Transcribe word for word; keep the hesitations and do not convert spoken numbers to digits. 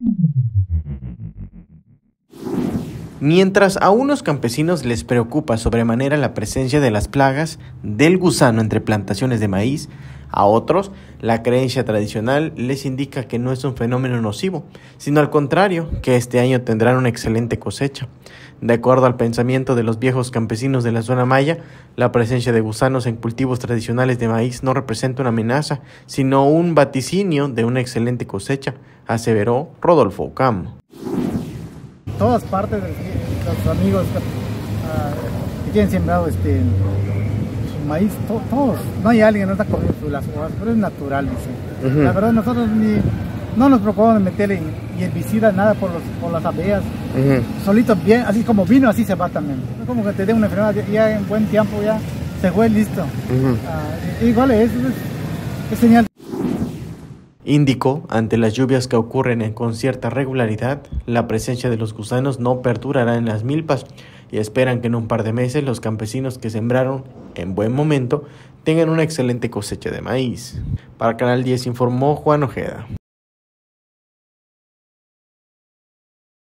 Mientras a unos campesinos les preocupa sobremanera la presencia de las plagas del gusano entre plantaciones de maíz, a otros la creencia tradicional les indica que no es un fenómeno nocivo, sino al contrario, que este año tendrán una excelente cosecha. De acuerdo al pensamiento de los viejos campesinos de la zona maya, la presencia de gusanos en cultivos tradicionales de maíz no representa una amenaza, sino un vaticinio de una excelente cosecha, aseveró Rodolfo Ocampo. Todas partes de los amigos uh, que tienen sembrado este maíz, to, todos, no hay alguien que no está comiendo las hojas, pero es natural, dice. Uh-huh. La verdad nosotros ni, no nos preocupamos de meterle ni herbicida, nada por, los, por las abejas, uh-huh. Solito bien, así como vino, así se va también. Es como que te dé una enfermedad, ya en buen tiempo ya se fue listo. Uh-huh. uh, igual es, es, es señal. Indicó, ante las lluvias que ocurren con cierta regularidad, la presencia de los gusanos no perdurará en las milpas y esperan que en un par de meses los campesinos que sembraron en buen momento tengan una excelente cosecha de maíz. Para Canal diez informó Juan Ojeda.